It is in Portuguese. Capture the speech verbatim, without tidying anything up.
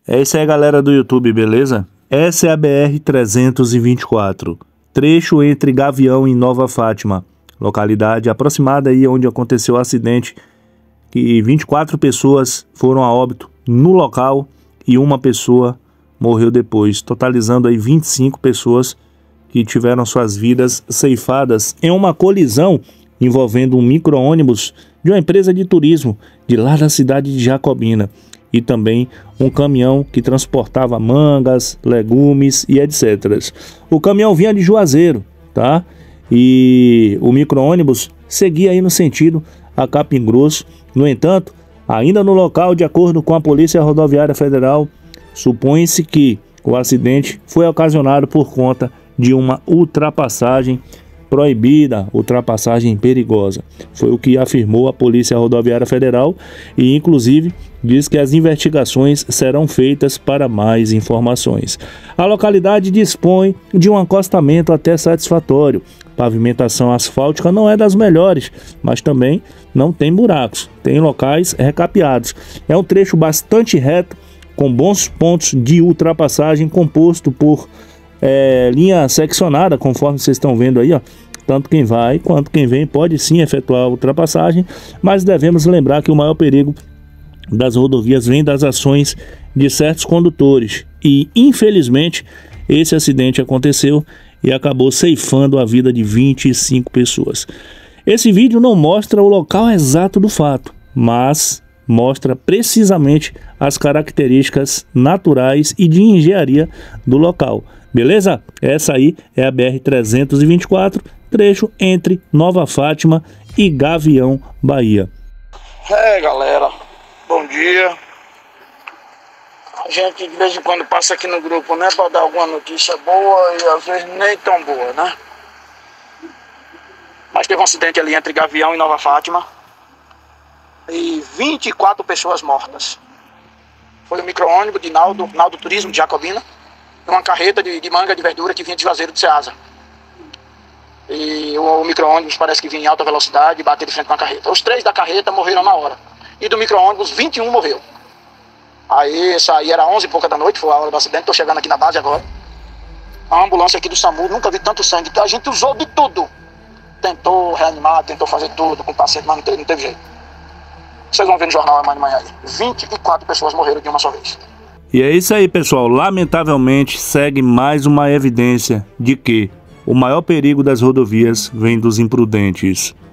É isso aí, galera do YouTube, beleza? Essa é a B R trezentos e vinte e quatro, trecho entre Gavião e Nova Fátima, localidade aproximada aí onde aconteceu o acidente, que vinte e quatro pessoas foram a óbito no local e uma pessoa morreu depois, totalizando aí vinte e cinco pessoas que tiveram suas vidas ceifadas em uma colisão envolvendo um micro-ônibus de uma empresa de turismo de lá da cidade de Jacobina e também um caminhão que transportava mangas, legumes e etcétera. O caminhão vinha de Juazeiro, tá? E o micro-ônibus seguia aí no sentido a Capim Grosso. No entanto, ainda no local, de acordo com a Polícia Rodoviária Federal, supõe-se que o acidente foi ocasionado por conta de uma ultrapassagem proibida, ultrapassagem perigosa. Foi o que afirmou a Polícia Rodoviária Federal e, inclusive, diz que as investigações serão feitas para mais informações. A localidade dispõe de um acostamento até satisfatório. Pavimentação asfáltica não é das melhores, mas também não tem buracos, tem locais recapeados. É um trecho bastante reto, com bons pontos de ultrapassagem, composto por é, linha seccionada, conforme vocês estão vendo aí, ó. Tanto quem vai quanto quem vem pode sim efetuar a ultrapassagem, mas devemos lembrar que o maior perigo das rodovias vem das ações de certos condutores. E, infelizmente, esse acidente aconteceu e acabou ceifando a vida de vinte e cinco pessoas. Esse vídeo não mostra o local exato do fato, mas mostra precisamente as características naturais e de engenharia do local. Beleza? Essa aí é a B R trezentos e vinte e quatro, trecho entre Nova Fátima e Gavião, Bahia. É, galera, bom dia. A gente de vez em quando passa aqui no grupo, né, para dar alguma notícia boa e às vezes nem tão boa, né? Mas teve um acidente ali entre Gavião e Nova Fátima e vinte e quatro pessoas mortas. Foi um micro-ônibus de Naldo, Naldo Turismo de Jacobina, uma carreta de, de manga de verdura que vinha de Juazeiro do Ceasa. E o, o micro-ônibus parece que vinha em alta velocidade e bateu de frente com a carreta. Os três da carreta morreram na hora. E do micro-ônibus, vinte e um morreu. Aí, isso aí era onze e pouca da noite, foi a hora do acidente, tô chegando aqui na base agora. A ambulância aqui do SAMU, nunca vi tanto sangue, a gente usou de tudo. Tentou reanimar, tentou fazer tudo com o paciente, mas não teve, não teve jeito. Vocês vão ver no jornal amanhã de manhã aí. vinte e quatro pessoas morreram de uma só vez. E é isso aí, pessoal. Lamentavelmente, segue mais uma evidência de que o maior perigo das rodovias vem dos imprudentes.